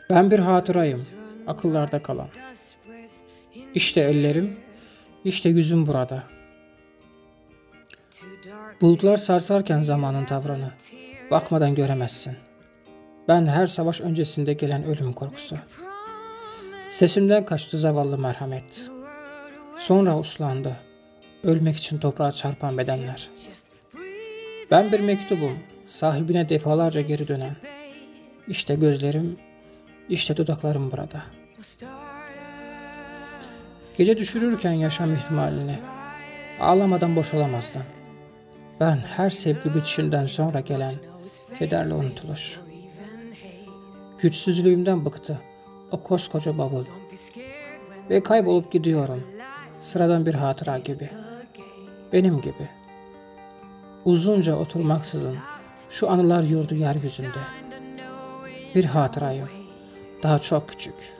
Ben bir hatırayım, akıllarda kalan. İşte ellerim, işte yüzüm burada. Bulutlar sarsarken zamanın tavrını, bakmadan göremezsin. Ben her savaş öncesinde gelen ölüm korkusu. Sesimden kaçtı zavallı merhamet. Sonra uslandı, ölmek için toprağa çarpan bedenler. Ben bir mektubum, sahibine defalarca geri dönen. İşte gözlerim, işte dudaklarım burada. Gece düşürürken yaşam ihtimalini, ağlamadan boşalamazdın. Ben her sevgi bitişinden sonra gelen kederli unutuluş. Güçsüzlüğümden bıktı o koskoca bavul. Ve kaybolup gidiyorum, sıradan bir hatıra gibi. Benim gibi. Uzunca oturmaksızın şu anılar yurdu yeryüzünde. Bir hatırayım, daha çok küçük.